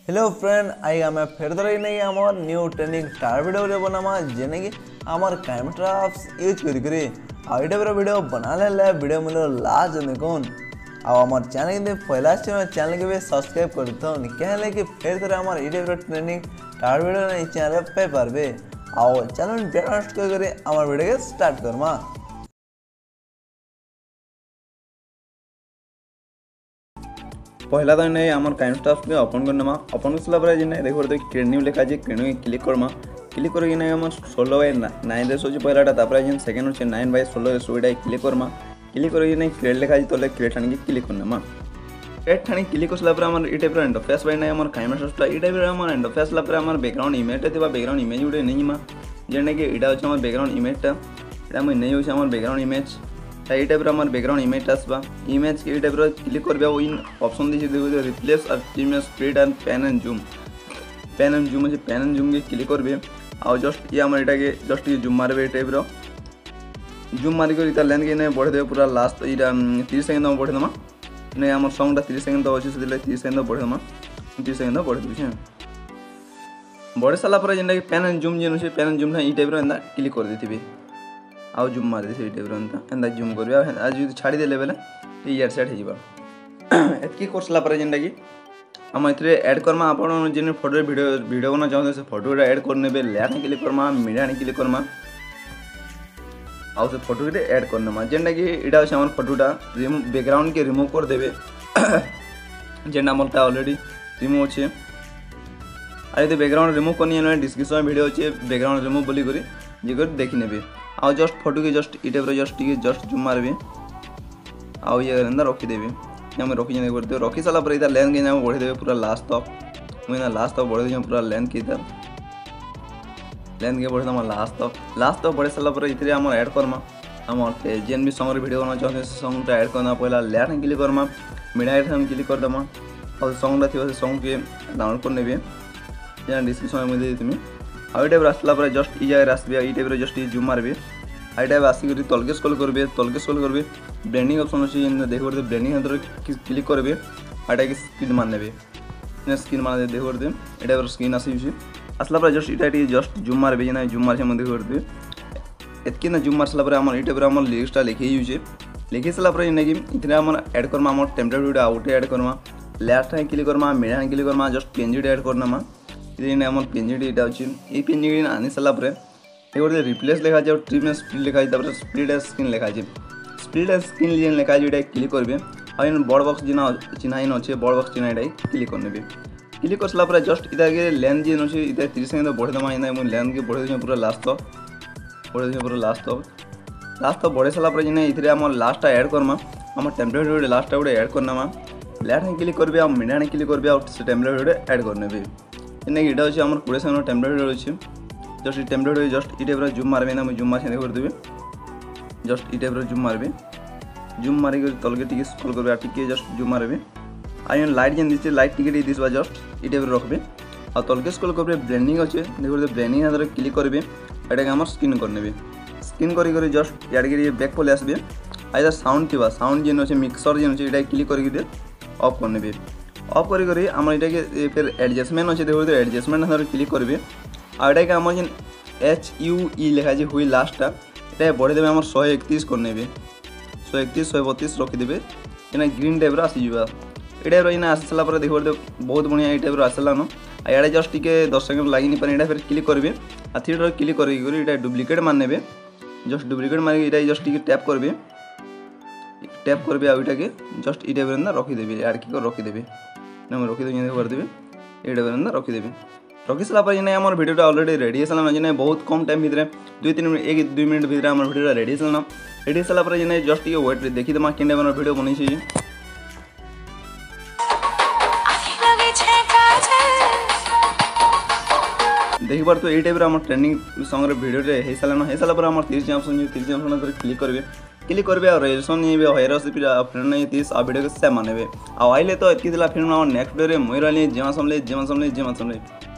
Hello friend I आम फिर नहीं आमर न्यू ट्रेनिंग स्टार वीडियो बनामा जेने कि आमर कैमट्राफ्स यूज करी आइटाइप वीडियो बना ले वीडियो मिलो लास्ट देखुन आमर चैनल के पहला चैनल के भी सब्सक्राइब कर क्या कि फिर थे आम YouTube training star video channel पे पारबे आओ चैनल बेस्ट कर आम वीडियो के स्टार्ट करमा। पहला तो नहीं आम कैमस्टाफ के ओपन करना ओपन कर देखो ट्रेनिंग लिखा है ट्रेनिंग क्लिक करमा क्लिक कर 16/9 अच्छे पहला सेकेंड अच्छे 9/16 क्लिक करमा क्लिक कर क्रिएट लिखा है तो क्रिएट आने क्लिक करना क्रिएट आने क्लिक कर ये टाइप इंटरफेस पाई आम कैमस्टाफ ये type interface background image background image गोटे नहीं जेने कि यहाँ अच्छे बैकग्राउंड इमेजटा यहाँ मुझे नहीं आम बैकग्राउंड इमेज ये टाइप बैकग्राउंड इमेज आसवा इमेज ये टाइप क्लिक कर इन ऑप्शन देखिए रिप्लेस और image split and pan and zoom अच्छे पैन एंड जूम के क्लिक करेंगे आउ जस्ट ये आम यहाँ के जस्ट जूम मारे ये टाइप जूम मारिक लेंथ के बढ़े पूरा लास्ट यहाँ 30 सेकेंड बढ़ेदमा इन्हें आम सॉन्गटा 30 सेकेंड अच्छे से 30 सेकेंड बढ़ेदमा 30 सेकेंड बढ़े बढ़े सारापर जेनटा कि पैन एंड जूम जेन अच्छे पैन एंड जूम ये टाइप एंता क्लिक कर देती आउ जूम मार दे टाइप एंता जूम कर आज जो छाड़ीदे बेले इयर सेट होगी कर सारापर जेनटा कि आम ए एड करमा आप जेन फोटो वीडियो बना चाहते से फोटोटा एड करने लेट क्लिक करमा मीडिया क्लिक करमा आउ से फोटो के एड करना जेनटा कि यहाँ अच्छे आम फोटोटा बैकग्राउंड के रिमूव कर देवे जेनटा आमटा अलरेडी रिमूव अच्छे और ये बैकग्राउंड रिमूव करनी डिस्क्रिप्शन वीडियो अच्छे बैकग्राउंड रिमूव बोली कर देखी ने आउ जस्ट फोटो के जस्ट ये टाइप जस्ट जूम मारबे आउ ये रखीदेवी आम रखी करते रखी सारापर इधर लेंथ के बढ़ेदेवे पूरा लास्ट तक मुझे लास्ट तक बढ़े पूरा लेंथ के इधर लेंथ के बढ़े लास्ट तक बढ़े सारापर ये आम एड करमा आम जेन भी सॉन्ग वीडियो बना चाहते सॉन्गटा एड करना पहला लेट क्लिक करमा मीडिया क्लिक करदेमा और सॉन्गटा थी सॉन्ग के डाउनलोड कर ने डिस्क्रिप्शन में दे तुम्हें आई टाइप आसला जस्ट ये जगह आसबे ये टाइप जस्ट जूम मारबे आई टाइप आसिक तलके स्क्रॉल करबे ब्लेंडिंग ऑप्शन अच्छे देखो ब्लेंडिंग अंदर क्लिक करबे आई स्क्रीन मारने स्क्रीन मार देखो ये टाइप स्क्रीन आसला जस्ट ये जस्ट जूम मारबे जेना जूम मारे देखो एतकी जूम मार सारापर आम ये टाइप लिरिक्सटा लिखी यूजे लिखी सारापर कि इतने आम एड करमा आम टेम्पलेट वीडियो आउटे एड करमा लेफ्ट क्लिक करमा मीडिया क्लिक करमा जस्ट पेंजिट एड करना इधर आम पेंजिट यहाँ अच्छे ये पेंजिट आनी सारापर ये रिप्लेस लिखा है और ट्रिम स्प्लिट लिखा है स्प्लिट स्क्रीन लिखा है स्प्लिट स्क्रीन जेन लिखा है ये क्लिक करेंगे और बड़ बक्स जिना चिन्ह इन अच्छे बड़ बक्स चिन्ह ये क्लिक करने क्लिक कर सारापर जस्ट इधर के लेंथ जेन अच्छे इधर 30 सेकेंड बढ़ेदमा इतना मुझे लेंथ के बढ़े पूरा लास्ट तक बढ़े पूरा लास्ट तक बढ़े सारापर जेने इधर आम लास्ट एड करमा आम टेम्पलेट वीडियो लास्ट गोटे एड करना लेट क्लिक करेंगे और मीडिया क्लिक करेंगे और टेम्पलेट वीडियो एड करने इन्हें यहाँ अच्छे आम 20 सेकेंड टेम्पलेट वीडियो अच्छे जस्ट टेम्पलेट जस्ट ये टाइप जूम मारबे ना जूम मार करदेवे जस्ट ये टाइप जूम मारबे जूम मारिक तलके टी स्क्रॉल करबे टी जस्ट जूम मारबे आई लाइट जेन दीजिए लाइट टिके दिसवा जस्ट ये टाइप रखबे और तलके स्क्रॉल करबे ब्लेंडिंग अच्छे देखो ब्लेंडिंग अंदर क्लिक करेंगे यहाँ आम स्क्रीन करने स्क्रीन कर जस्ट यार बैक पले आसबे इधर साउंड थी साउंड जेन अच्छे मिक्सर जेन अच्छे क्लिक कर ऑफ करने ऑफ कर आम ये फिर एडजस्टमेंट अच्छे देखो एडजस्टमेंट अंदर क्लिक करेंगे और यहाँ आम जेन HUE लिखा है हुई लास्टा ये बढ़ेदेवे आम 131 करने 131 132 रखीदे ये ग्रीन टाइप आसीजा ये टाइप ये आसी सारापर देखो बहुत बढ़िया ये टाइप आसलान इे जस्ट टी 10 सेकेंड लगे नहीं पारे फिर क्लिक करेंगे और थ्री क्लिक कर डुप्लिकेट मारने जस्ट डुप्लिकेट मारिक ये जस्ट टी टैप करेंगे आगे के जस्ट ये टाइप रखीदेवी यार की रखीदेवी रखीदेवी करदेवे ये टाइप रखीदेवी रखी सारापर जेने आम भिडियोटा अलरेडी रेडी है जेने बहुत कम टाइम भितर 2-3 मिनट 1-2 मिनट भितर आम भिडियोटा रेडी सारापर जेने जस्ट ये वेट देखीदेमा केन टाइप भिडियो बनी देखी पार तो ये टाइप आम ट्रेंडिंग सॉन्ग वीडियो हो सारापर आम 30 ऑप्शन 30 ऑप्शन क्लिक करेंगे और रेजन हायर फ्रेंड 30 आ वीडियो के सेम माने आइले तो ये फिल्म नेक्स्ट वीडियो मुझे रही जेमा समले